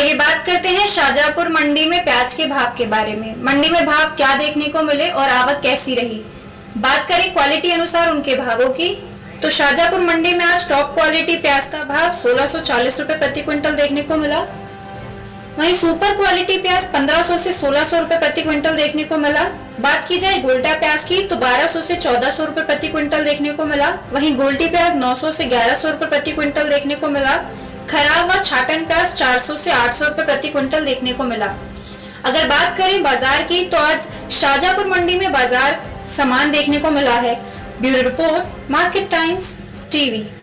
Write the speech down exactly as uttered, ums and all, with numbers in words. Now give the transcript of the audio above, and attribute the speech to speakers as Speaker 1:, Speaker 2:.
Speaker 1: चलिए बात करते हैं शाहजहांपुर मंडी में प्याज के भाव के बारे में। मंडी में भाव क्या देखने को मिले और आवक कैसी रही। बात करें क्वालिटी अनुसार उनके भावों की, तो शाहजहांपुर मंडी में आज टॉप क्वालिटी प्याज का भाव सोलह सौ चालीस रुपए प्रति क्विंटल देखने को मिला। वहीं सुपर क्वालिटी प्याज पंद्रह सौ से सोलह सौ रुपए प्रति क्विंटल देखने को मिला। बात की जाए गोल्टा प्याज की तो बारह सौ से चौदह सौ रुपए प्रति क्विंटल देखने को मिला। वहीं गोल्टी प्याज नौ सौ से ग्यारह सौ रुपए प्रति क्विंटल देखने को मिला। खराब व छाटन प्याज चार सौ से आठ सौ रुपए प्रति क्विंटल देखने को मिला। अगर बात करें बाजार की तो आज शाहजहांपुर मंडी में बाजार समान देखने को मिला है। Bureau report, market times TV.